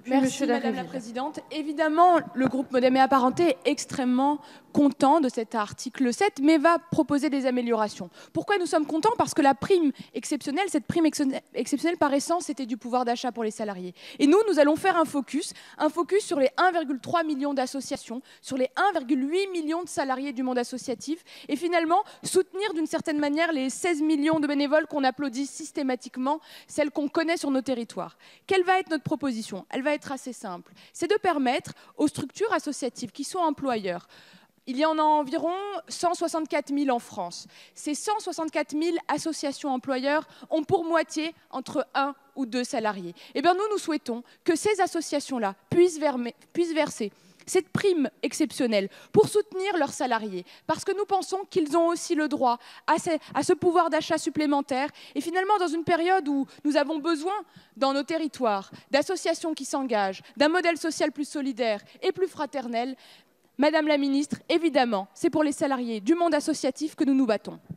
Merci Madame la Présidente. Évidemment, le groupe Modem et Apparentés est extrêmement content de cet article 7, mais va proposer des améliorations. Pourquoi nous sommes contents? Parce que la prime exceptionnelle, cette prime exceptionnelle par essence, c'était du pouvoir d'achat pour les salariés. Et nous allons faire un focus sur les 1,3 million d'associations, sur les 1,8 million de salariés du monde associatif, et finalement soutenir d'une certaine manière les 16 millions de bénévoles qu'on applaudit systématiquement, celles qu'on connaît sur nos territoires. Quelle va être notre proposition? Elle va être assez simple. C'est de permettre aux structures associatives qui sont employeurs. Il y en a environ 164 000 en France. Ces 164 000 associations employeurs ont pour moitié entre 1 ou 2 salariés. Eh bien, nous souhaitons que ces associations-là puissent verser cette prime exceptionnelle pour soutenir leurs salariés, parce que nous pensons qu'ils ont aussi le droit à ce pouvoir d'achat supplémentaire. Et finalement, dans une période où nous avons besoin, dans nos territoires, d'associations qui s'engagent, d'un modèle social plus solidaire et plus fraternel, Madame la Ministre, évidemment, c'est pour les salariés du monde associatif que nous nous battons.